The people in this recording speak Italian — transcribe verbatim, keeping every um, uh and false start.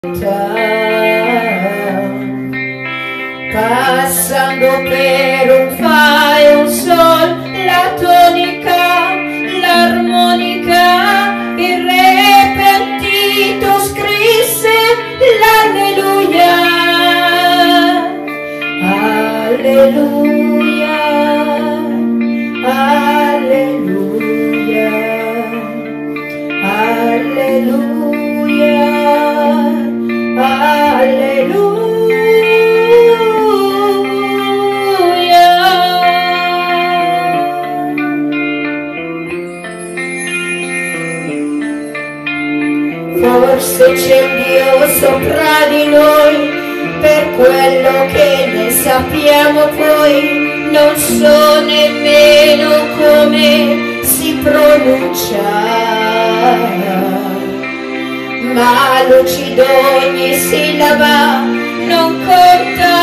Passando per un fa e un sol, la tonica, l'armonica, il repentito scrisse l'alleluia, alleluia, alleluia, alleluia, alleluia. Forse c'è un Dio sopra di noi, per quello che ne sappiamo poi, non so nemmeno come si pronuncia, ma lucido ogni sillaba, non conta